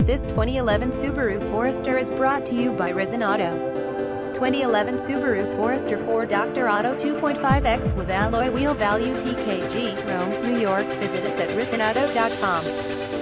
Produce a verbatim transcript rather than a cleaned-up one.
This twenty eleven Subaru Forester is brought to you by Risen Auto. twenty eleven Subaru Forester for Doctor Auto two point five X with alloy wheel value P K G, Rome, New York. Visit us at risen auto dot com.